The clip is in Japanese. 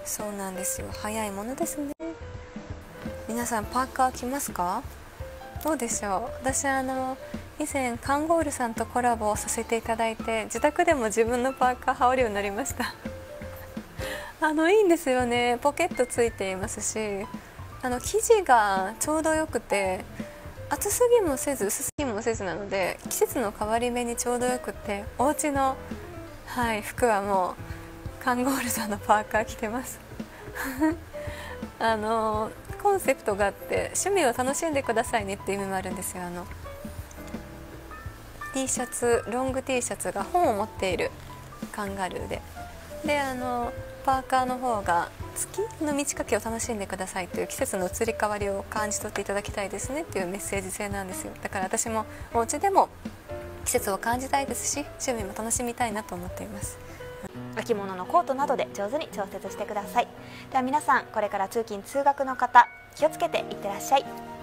そうなんですよ、早いものですね。皆さんパーカー着ますか？どうでしょう。私以前カンゴールさんとコラボをさせていただいて、自宅でも自分のパーカー羽織るようになりましたいいんですよね。ポケットついていますし、生地がちょうどよくて、厚すぎもせず薄すぎもせずなので、季節の変わり目にちょうどよくて、お家の、服はもうカンゴールさんのパーカー着てますコンセプトがあって、趣味を楽しんでくださいねっていう意味もあるんですよ。T シャツ、ロング T シャツが本を持っているカンガルーで、パーカーの方が月の満ち欠けを楽しんでくださいという、季節の移り変わりを感じ取っていただきたいですねっていうメッセージ性なんですよ。だから私もお家でも季節を感じたいですし、趣味も楽しみたいなと思っています。 秋物のコートなどで上手に調節してください。では皆さん、これから通勤通学の方、気をつけていってらっしゃい。